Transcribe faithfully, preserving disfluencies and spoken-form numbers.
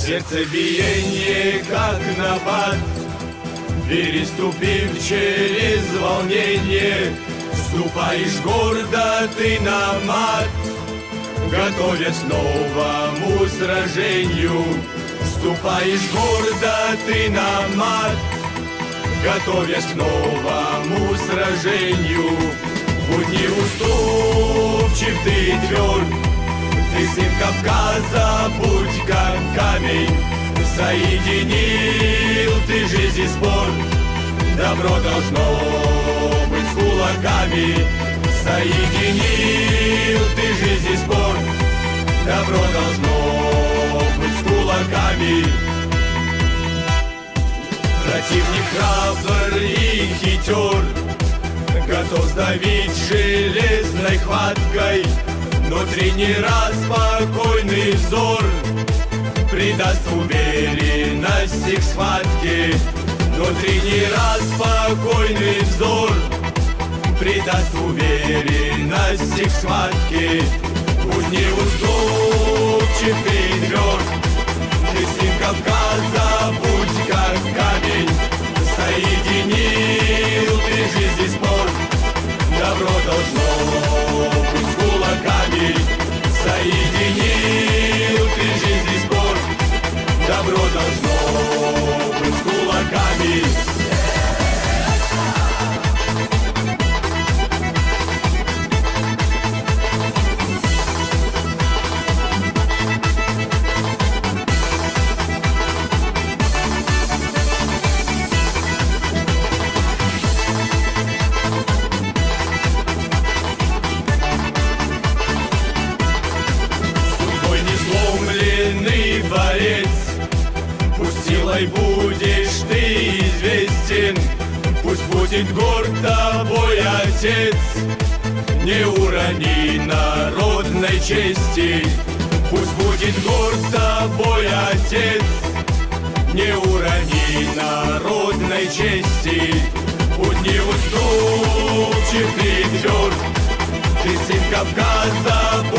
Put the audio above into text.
Сердцебиение, как напад, переступив через волнение, ступаешь гордо ты на мат, готовясь к новому сражению. Ступаешь гордо ты на мат, готовясь к новому сражению. Будь неуступчив ты и тверд, ты сын Кавказа, будь как камень. Соединил ты жизнь и спорт, добро должно быть с кулаками. Соединил ты жизнь и спорт, добро должно быть с кулаками. Противник храбр и хитер, готов сдавить железной хваткой, но тренера спокойный взор придаст уверенность их схватке. Но тренера спокойный взор придаст уверенность их схватке. Будь неуступчив и тверд, ты сын Кавказа, будь как камень. Соединил ты жизнь и спорт, добро должно быть с кулаками. Соединил ты жизнь и спорт, добро должно быть с кулаками. Силой будешь ты известен, пусть будет горд тобой отец. Не урони народной чести, пусть будет горд тобой отец. Не урони народной чести. Будь неуступчив и тверд, ты сын Кавказа,